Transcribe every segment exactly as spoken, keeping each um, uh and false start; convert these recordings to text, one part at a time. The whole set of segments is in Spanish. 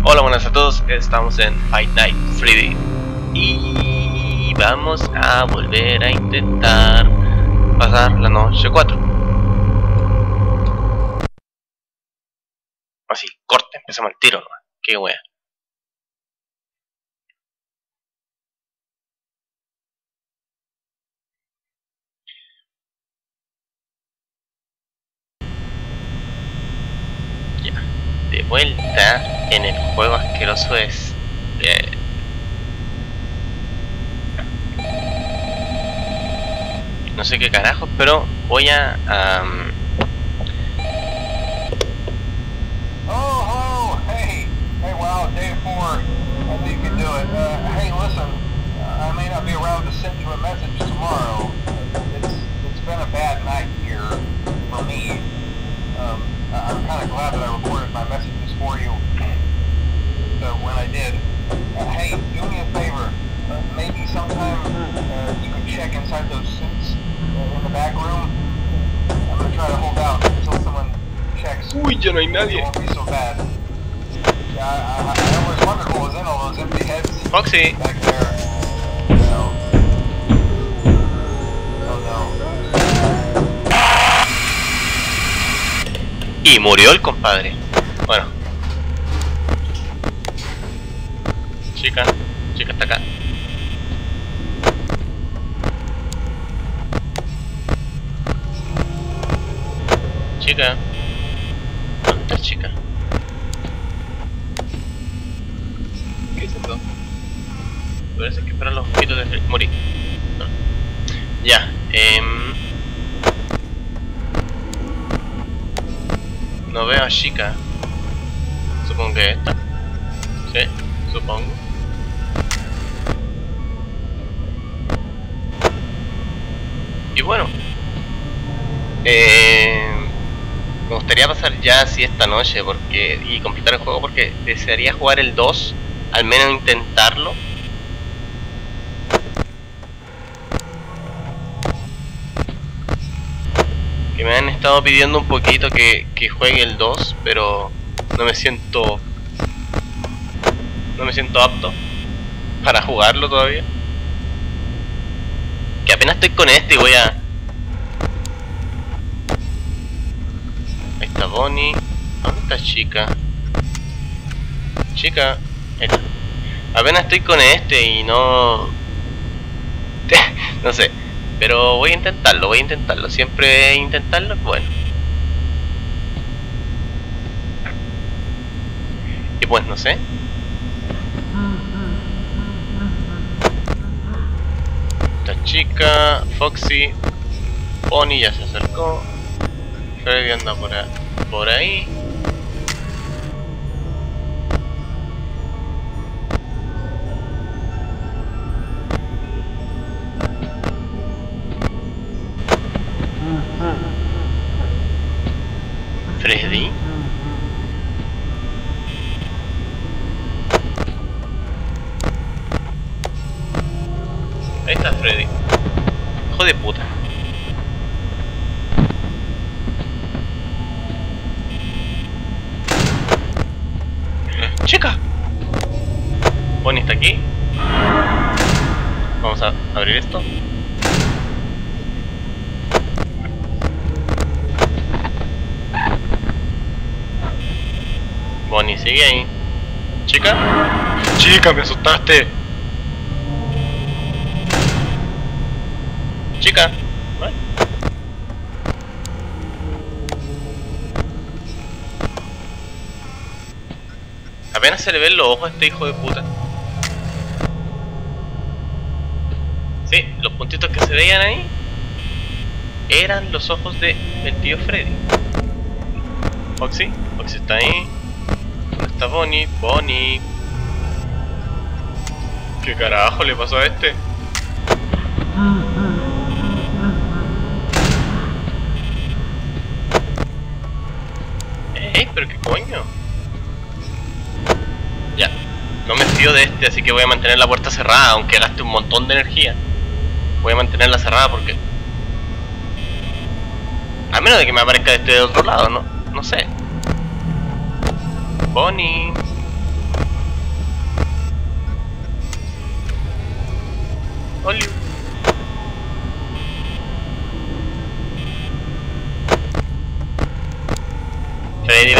Hola, buenas a todos, estamos en Five Nights at Freddy's y vamos a volver a intentar pasar la noche cuatro. Así, corte, empezamos el tiro, ¿no? Qué wea. Ya, de vuelta en el juego asqueroso es... Eh, no sé qué carajos, pero voy a... Um, Oh, oh, hey, hey, wow, day four, I think you can do it. Uh, hey, listen, uh, I may not be around to send you a message tomorrow. It's, it's been a bad night here for me. Um, I- I'm kind of glad that I recorded my messages for you. So when I did, uh, hey, do me a favor. Uh, maybe sometime uh, you could check inside those suits uh, in the back room. I'm gonna try to hold out until someone checks. Uy, ya no hay It nadie. won't be so bad. Yeah, I, I, I always wondered what was in all those empty heads Foxy. back there. No. Oh no. Y murió el compadre. Bueno. Chica, chica está acá. Chica. ¿Dónde está chica? ¿Qué es esto? Parece que esperan los poquitos de morir. No. Ya, eh... no veo a chica. Supongo que esta. Sí, supongo. Y bueno, eh, me gustaría pasar ya así esta noche porque y completar el juego porque desearía jugar el dos, al menos intentarlo. Que me han estado pidiendo un poquito que, que juegue el dos, pero no me siento no me siento apto para jugarlo todavía. Que apenas estoy con este y voy a... Ahí está Bonnie. ¿Dónde está chica? Chica. Ahí está. Apenas estoy con este y no... no sé. Pero voy a intentarlo, voy a intentarlo. Siempre intentarlo es bueno. Y pues no sé. Esta chica, Foxy, Bonnie ya se acercó. Freddy anda por, a, por ahí. Freddy. Ahí está Freddy. Hijo de puta. Chica. Bonnie está aquí. Vamos a abrir esto. Bonnie sigue ahí. Chica. Chica, me asustaste. Chica. ¿Vale? Apenas se le ven los ojos a este hijo de puta. Sí, los puntitos que se veían ahí eran los ojos de el tío Freddy. Foxy, Foxy está ahí. ¿Dónde está Bonnie? Bonnie. ¿Qué carajo le pasó a este? Ey, pero qué coño. Ya, no me fío de este, así que voy a mantener la puerta cerrada, aunque gaste un montón de energía. Voy a mantenerla cerrada porque... a menos de que me aparezca este de otro lado, ¿no? No sé. Bonnie.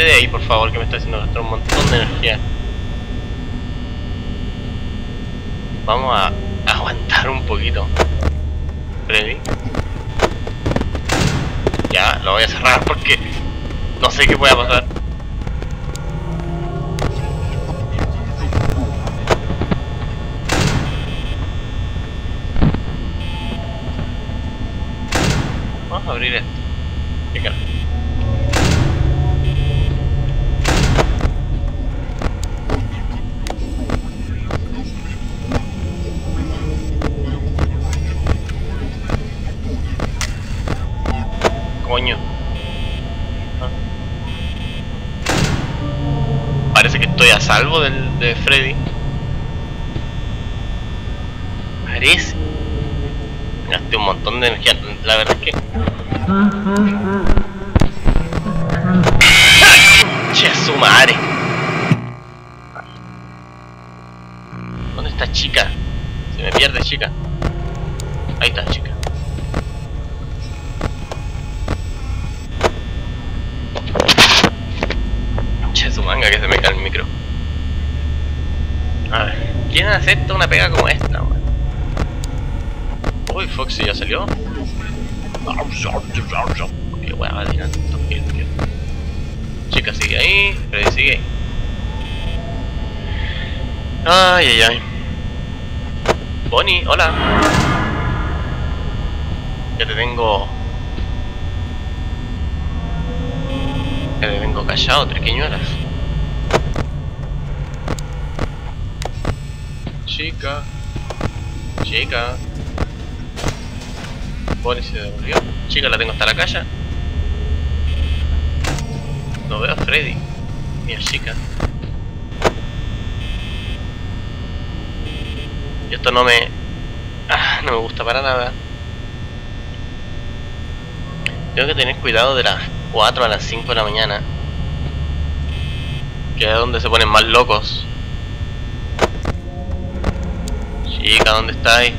Vete de ahí, por favor, que me está haciendo gastar un montón de energía. Vamos a aguantar un poquito. Freddy. Ya, lo voy a cerrar porque no sé qué pueda pasar. Vamos a abrir esto. ¿Qué carajo? Coño. Ah. Parece que estoy a salvo del, de Freddy. Parece. Gasté un montón de energía. La verdad es que... ¡Che, su madre! ¿Dónde está chica? Se me pierde chica. Ahí está chica. Che, su manga que se me cae el micro. A ver, ¿quién acepta una pega como esta, man? Uy, Foxy ya salió. Qué hueá, va a tirar tantos kills, tío. Chica sigue ahí, Freddy sigue ahí. Ay, ay, ay. Bonnie, hola. Ya te tengo. Ya te tengo callado, triquiñuelas. Chica. Chica. Bonnie se devolvió. Chica, la tengo hasta la calle. No veo a Freddy. Ni a chica. Y esto no me... Ah, no me gusta para nada. Tengo que tener cuidado de las cuatro a las cinco de la mañana, que es donde se ponen más locos. Chica, ¿dónde estáis?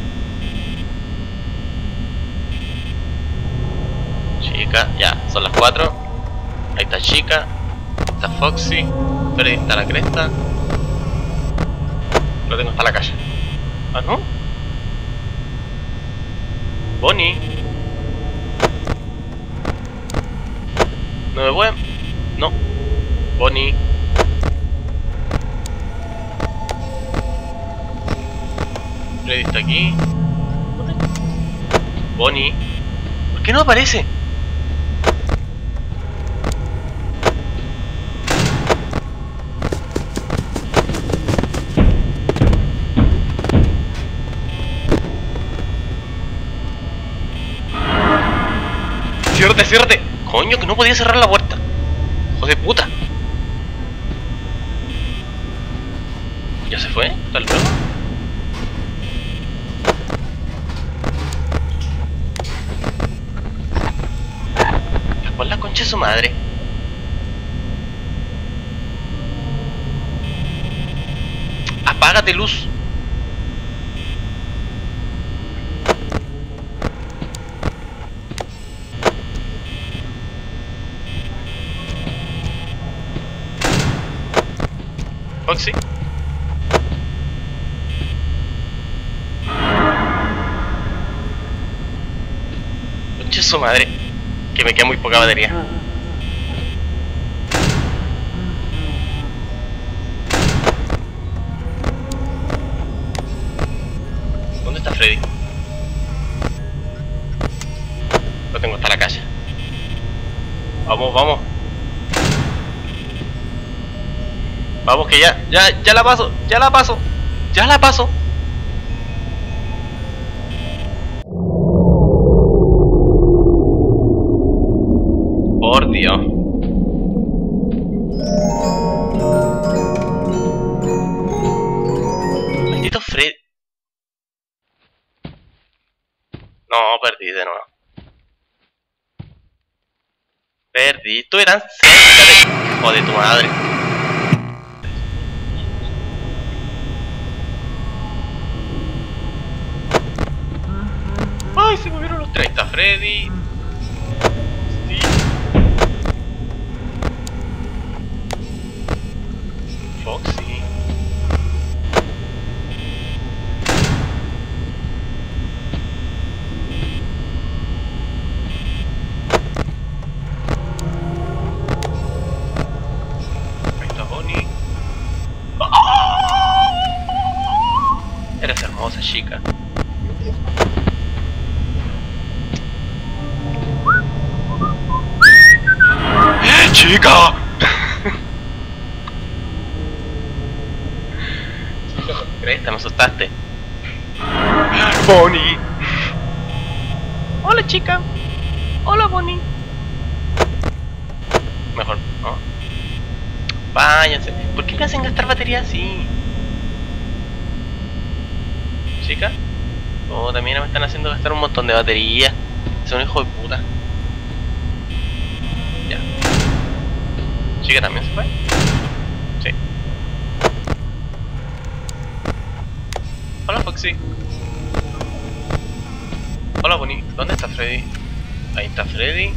Chica, ya, son las cuatro. Ahí está chica. Está Foxy. Freddy está a la cresta. Lo tengo hasta la calle. Ah, ¿no? Bonnie. No me voy. No. Bonnie. Freddy está aquí. Bonnie. ¿Por qué no aparece? Ciérrate, ciérrate. Coño, que no podía cerrar la puerta. Hijo de puta. ¿Ya se fue? ¿Tal vez? Por la concha de su madre. Apágate, luz. Foxy. Concha de su madre. Que me queda muy poca batería. ¿Dónde está Freddy? Lo tengo hasta la calle. Vamos, vamos. Vamos que ya, ya, ya la paso, ya la paso, ya la paso. Por Dios. Maldito Fred. No, perdí de nuevo. Perdí. Tú eras cerca de... Hijo de tu madre. Ay, se movieron los tres. Ahí está Freddy. Sí. esa chica. ¡Eh, chica! Chica, ¿por qué crees? Me asustaste. Bonnie. Hola, chica. Hola, Bonnie. Mejor, ¿no? Váyanse. ¿Por qué me hacen gastar batería así? Chica. Oh, también me están haciendo gastar un montón de batería. Son hijos de puta. Ya. Chica también se fue. Sí. Hola, Foxy. Hola, Bonnie. ¿Dónde está Freddy? Ahí está Freddy.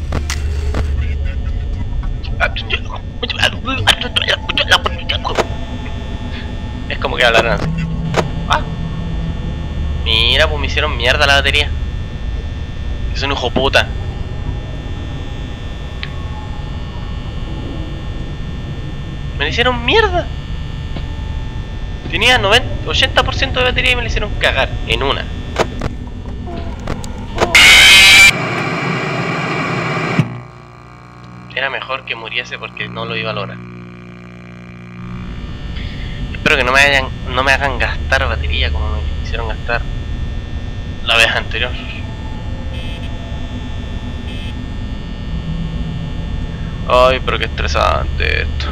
Es como que hablaron así. Ah. Mira, pues me hicieron mierda la batería. Es un hijo puta. Me la hicieron mierda. Tenía noventa, ochenta por ciento de batería y me la hicieron cagar en una. Era mejor que muriese porque no lo iba a lograr. Espero que no me hagan, no me hagan gastar batería como me hicieron gastar la vez anterior. Ay, pero qué estresante esto.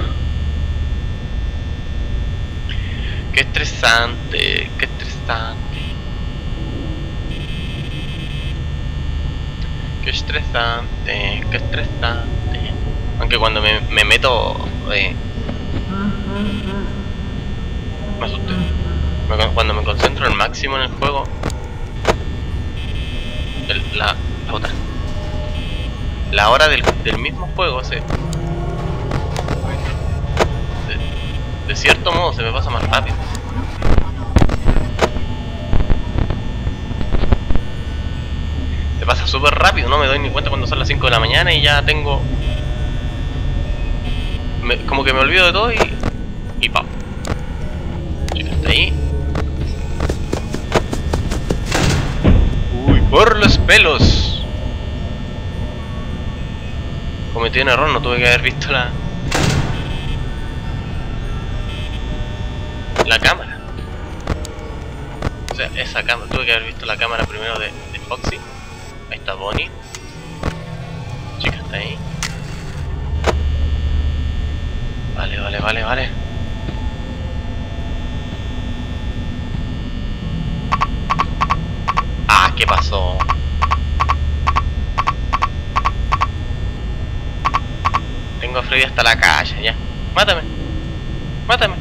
Qué estresante, qué estresante. Qué estresante, qué estresante. Aunque cuando me, me meto... Eh, me asusté. Me, cuando me concentro al máximo en el juego... El, la, la otra. La hora del, del mismo juego se... De, de cierto modo se me pasa más rápido. Se pasa súper rápido, no me doy ni cuenta cuando son las cinco de la mañana y ya tengo... Me, como que me olvido de todo y... Y pa. Chica, está ahí. Uy, por los pelos. Cometí un error, no tuve que haber visto la... La cámara. O sea, esa cámara, tuve que haber visto la cámara primero de, de Foxy. Ahí está Bonnie. Chica, está ahí. Vale, vale, vale, vale. Ah, ¿qué pasó? Tengo a Freddy hasta la calle, ya. Mátame. Mátame.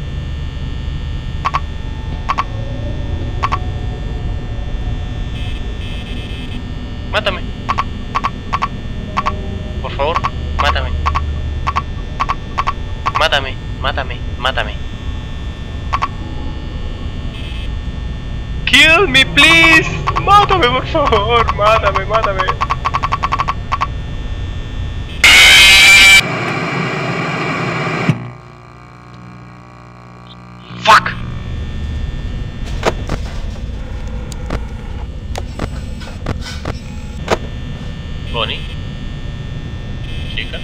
Mátame. Por favor, mátame. Mátame, mátame, mátame. Kill me, please. Mátame, por favor. Mátame, mátame. Fuck. Bonnie. Chica.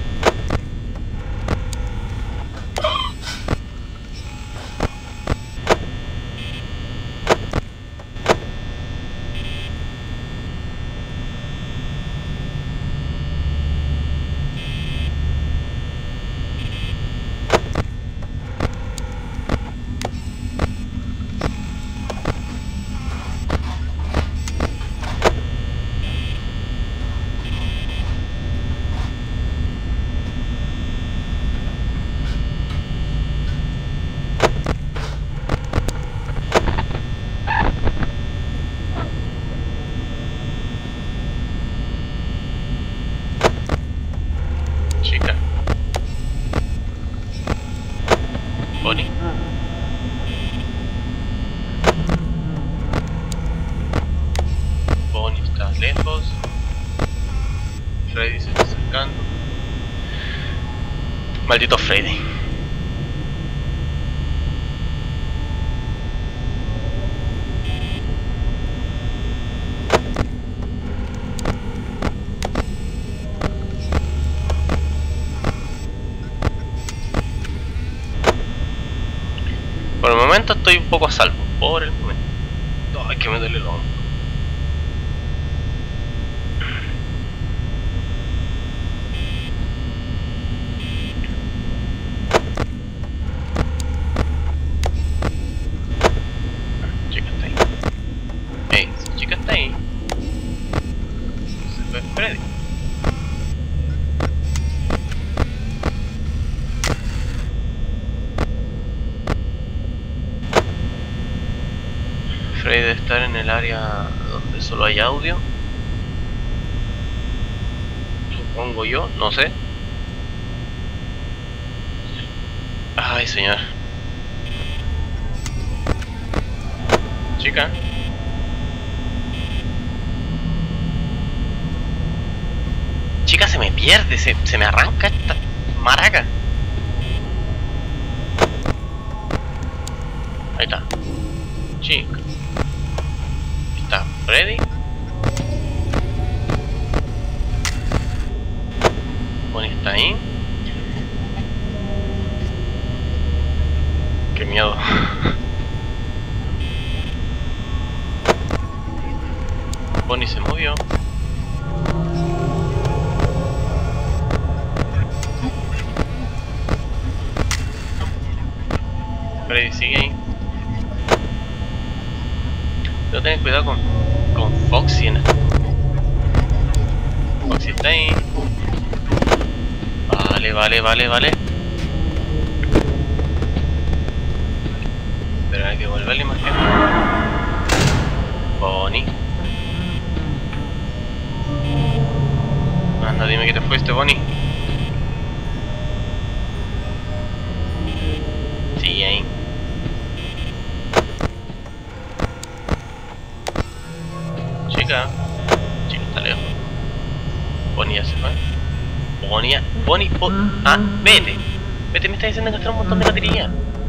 Chica. Bonnie. Bonnie está lejos. Freddy se está acercando. Maldito Freddy. Por el momento estoy un poco a salvo. Por el momento. Ay, que me duele el hombro. Chica está ahí. Ey, si chica está ahí. Se fue Freddy. Freddy debe estar en el área donde solo hay audio. Supongo yo, no sé. Ay, señor. Chica. Chica, se me pierde, se, se me arranca esta maraca. Ahí está. Chica. Está Freddy. Bonnie está ahí. Qué miedo. Bonnie se movió. Freddy sigue ahí. Debo tener cuidado con, con Foxy en esto. Foxy está ahí. Vale, vale, vale, vale. Pero hay que volver la imagen. Bonnie. Anda, dime que te fuiste, Bonnie. Sí, ahí. Chica. Chica está lejos. Bonnie ya se fue. Bonnie ya. Bonnie, Bonnie. Ah, vete. Vete, me está diciendo gastar un montón de batería.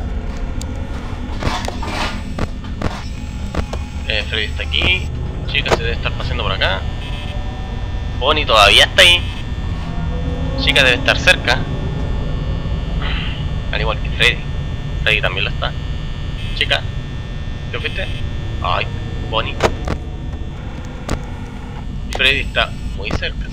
Eh, Freddy está aquí. Chica se debe estar paseando por acá. Bonnie todavía está ahí. Chica debe estar cerca. Al igual que Freddy. Freddy también lo está. Chica, ¿te fuiste? Ay, Bonnie. Freddy está muy cerca.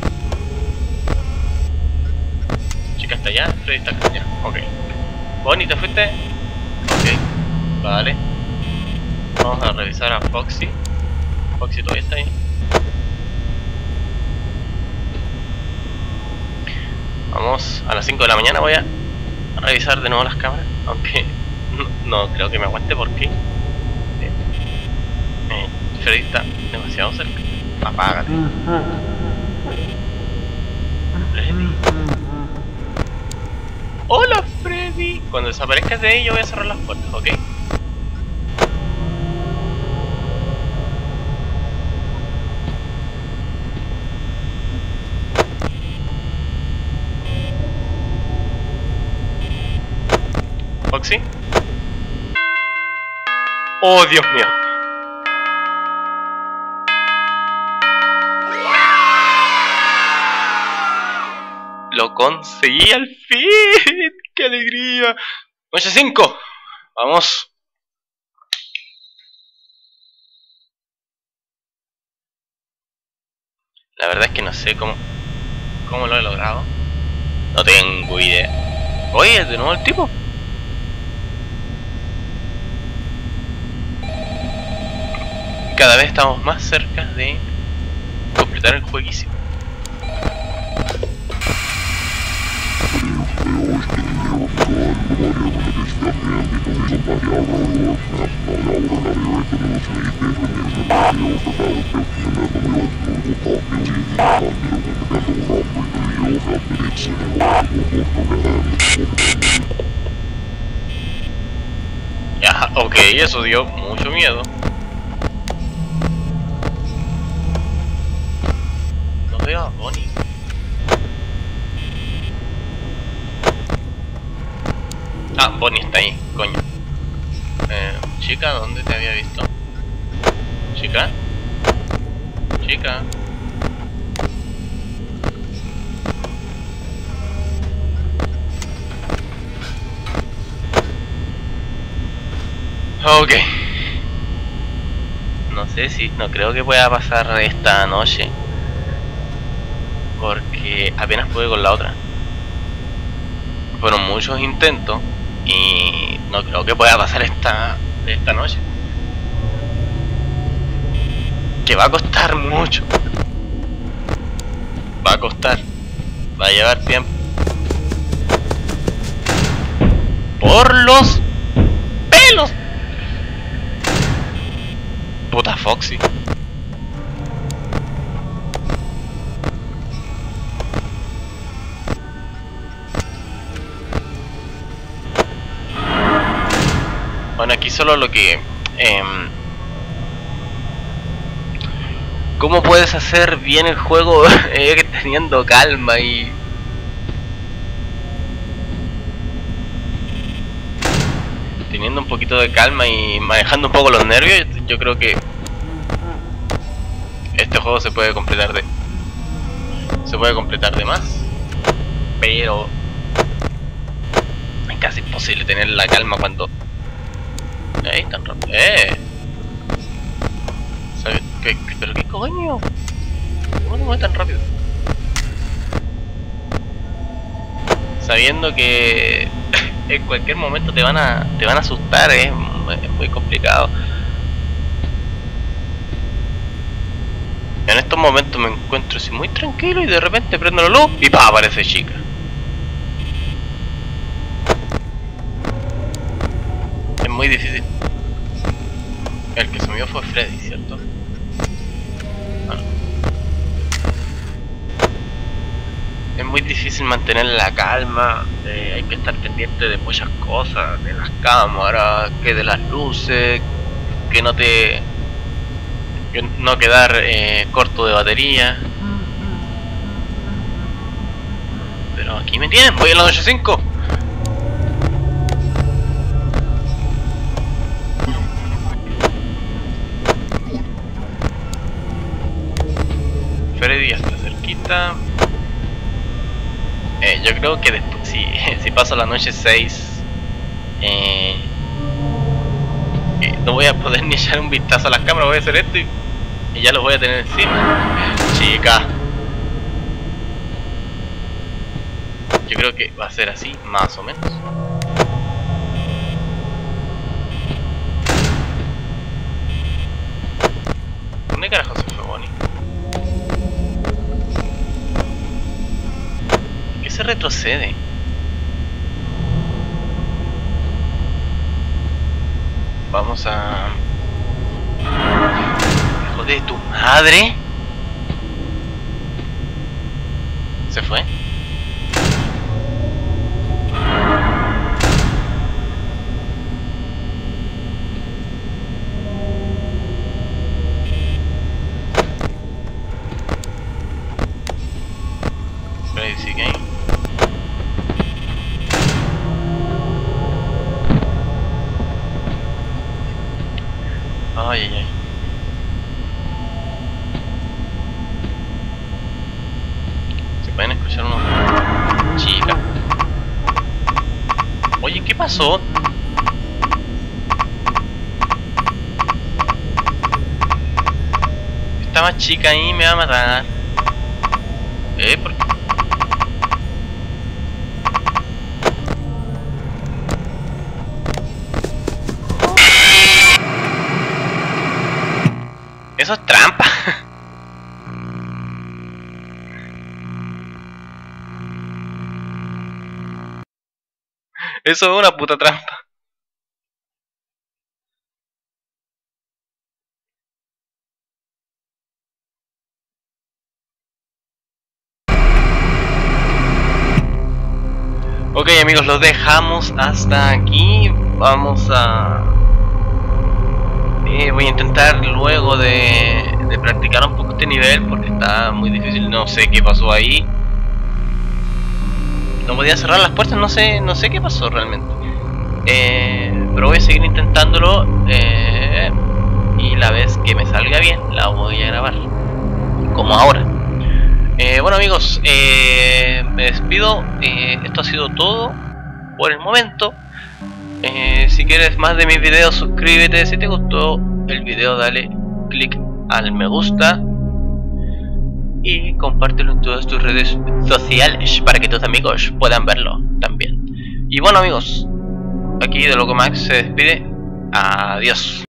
Chica está allá, Freddy está acá. Ya, ok. Bonnie, ¿te fuiste? Ok, vale. Vamos a revisar a Foxy. Foxy todavía está ahí. Vamos, a las cinco de la mañana voy a revisar de nuevo las cámaras. Aunque no, no creo que me aguante porque eh, eh, Freddy está demasiado cerca. Apágate. Freddy. Hola, Freddy. Cuando desaparezcas de ahí yo voy a cerrar las puertas, ¿ok? Foxy. Oh, Dios mío. Lo conseguí al fin. ¡Qué alegría! Noche cinco. Vamos. La verdad es que no sé cómo cómo lo he logrado. No tengo idea. Oye, ¿es de nuevo el tipo? Cada vez estamos más cerca de completar el jueguísimo. Ya, ok, eso dio mucho miedo. No veo a Bonnie. Ah, Bonnie está ahí, coño. Eh, chica, ¿dónde te había visto? Chica. Chica. Ok. No sé si... No creo que pueda pasar esta noche. Porque apenas pude con la otra. Fueron muchos intentos. Y no creo que pueda pasar esta, esta noche. Que va a costar mucho. Va a costar. Va a llevar tiempo. Por los pelos. Puta Foxy. Bueno, aquí solo lo que... Eh, ¿Cómo puedes hacer bien el juego eh, teniendo calma y... teniendo un poquito de calma y manejando un poco los nervios? Yo creo que este juego se puede completar de... se puede completar de más. Pero... es casi imposible tener la calma cuando... ¡Ey! Tan rápido. ¡Eh! ¿Qué, qué, ¿Pero qué coño? ¿Cómo no mueve tan rápido? Sabiendo que en cualquier momento te van a te van a asustar, ¿eh? Es muy complicado. En estos momentos me encuentro así muy tranquilo y de repente prendo la luz y ¡pah! Aparece chica. Es muy difícil. El que se me dio fue Freddy, ¿cierto? Bueno. Es muy difícil mantener la calma, eh, hay que estar pendiente de muchas cosas, de las cámaras, que de las luces, que no te... que no quedar eh, corto de batería. Pero aquí me tienen, voy a la noche cinco. Freddy ya está cerquita. Eh, yo creo que después, si, si paso la noche seis, eh, eh, no voy a poder ni echar un vistazo a las cámaras, voy a hacer esto y, y ya lo voy a tener encima. Chica. Yo creo que va a ser así, más o menos. ¿Dónde carajo se fue Bonnie? Se retrocede. Vamos a... ¡Hijo de tu madre! ¿Se fue? Crazy game. Ay, ay, ay. Se pueden escuchar unos... Chica. Oye, ¿qué pasó? Esta más chica ahí me va a matar. Eh, ¿por qué? Eso es trampa. Eso es una puta trampa. Ok amigos, los dejamos hasta aquí. Vamos a... Eh, voy a intentar luego de, de practicar un poco este nivel porque está muy difícil, no sé qué pasó ahí. No podía cerrar las puertas, no sé, no sé qué pasó realmente. Eh, pero voy a seguir intentándolo eh, y la vez que me salga bien la voy a grabar, como ahora. Eh, bueno amigos, eh, me despido. Eh, esto ha sido todo por el momento. Eh, si quieres más de mis videos, suscríbete. Si te gustó el video, dale click al me gusta y compártelo en todas tus redes sociales para que tus amigos puedan verlo también. Y bueno amigos, aquí de Loco Max se despide. Adiós.